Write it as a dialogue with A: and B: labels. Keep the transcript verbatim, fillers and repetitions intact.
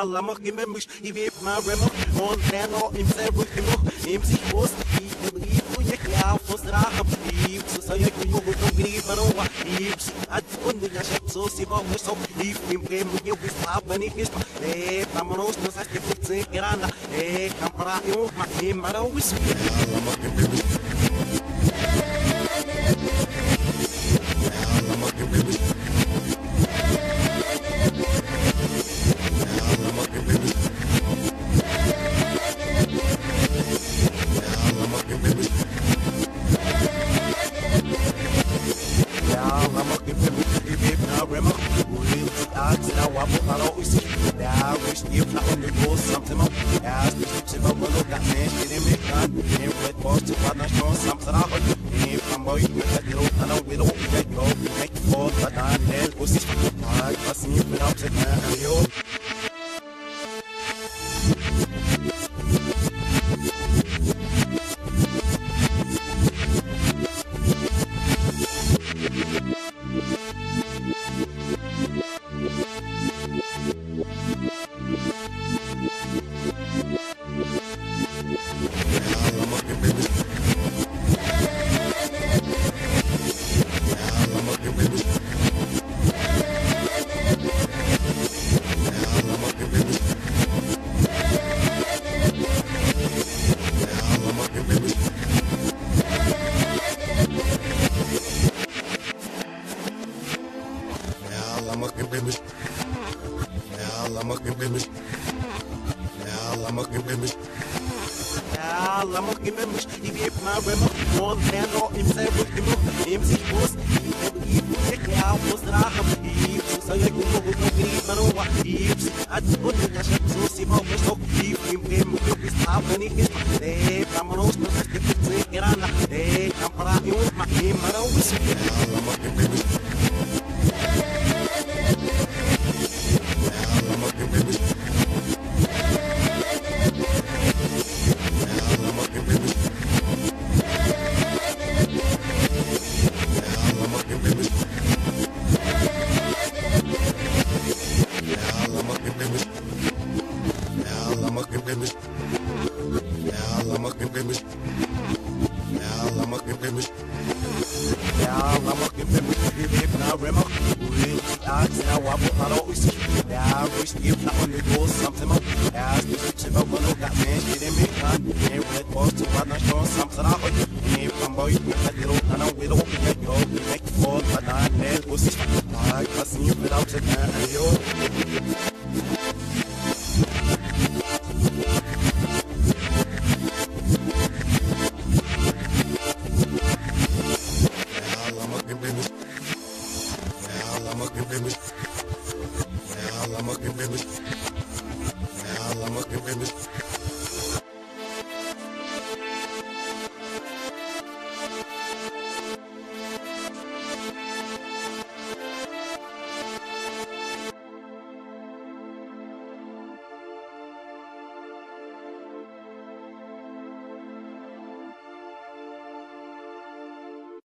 A: Lama Gimmish, he gave my remo on Nano himself with him. Him see post, he believe to Yakla for Straham, Eves, so you can go to Grief and over. Eves, at Fundy, so Sibo, so if him came with you with Slab and if he's a Tamaros, the Saki, Grana, a Campara, my name, I always
B: Lama